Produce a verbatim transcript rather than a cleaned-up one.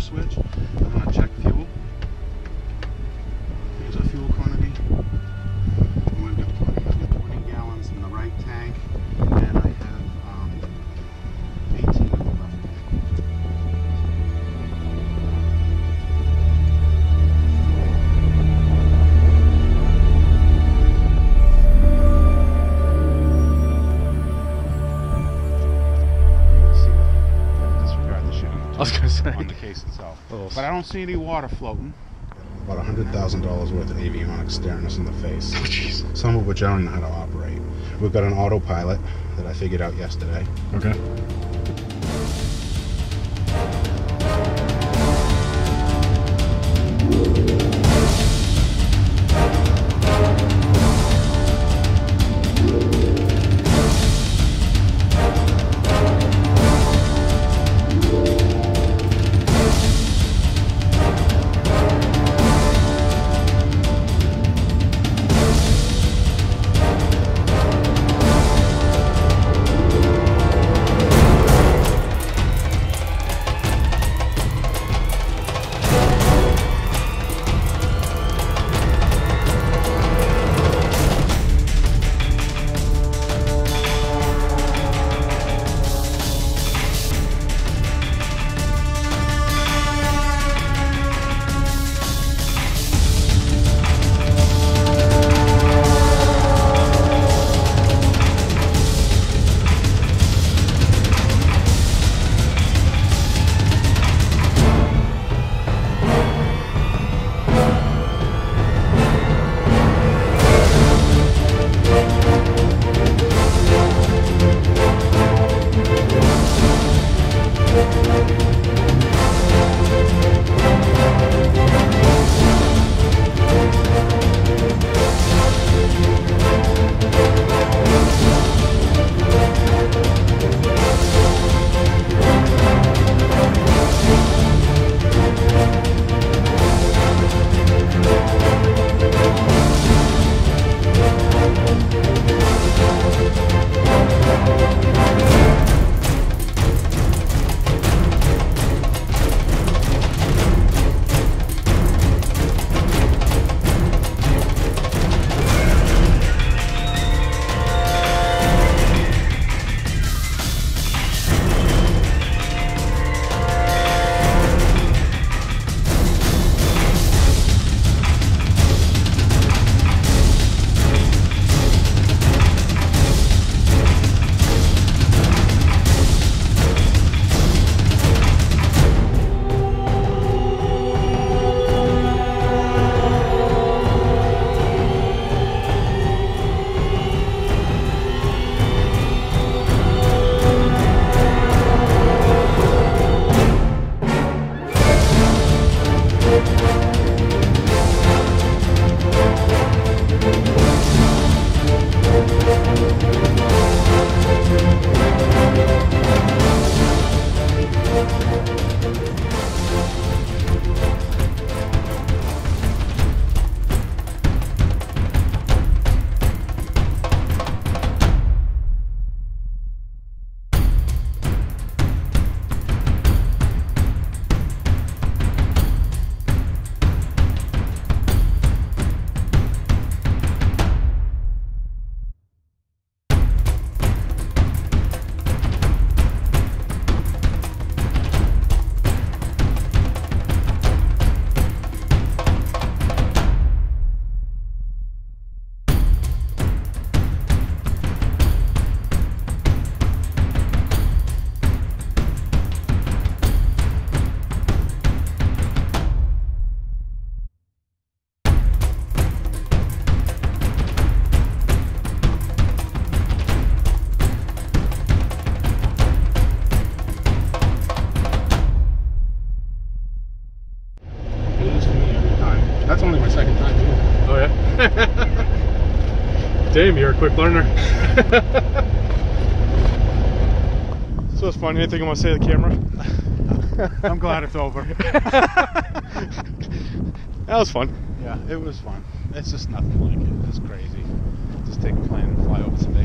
switch. I'm going to check fuel. Here's our fuel quantity. And we've got plenty. I've got twenty gallons in the right tank, and I have um, eighteen in the left tank. I was gonna say on the case itself, oh, but I don't see any water floating. About a hundred thousand dollars worth of avionics staring us in the face. Oh, jeez. Some of which I don't know how to operate. We've got an autopilot that I figured out yesterday. Okay. Damn, you're a quick learner. So it's funny. Anything you want to say to the camera? I'm glad it's over. That was fun. Yeah, it was fun. It's just nothing like it. It's crazy. Just take a plane and fly over some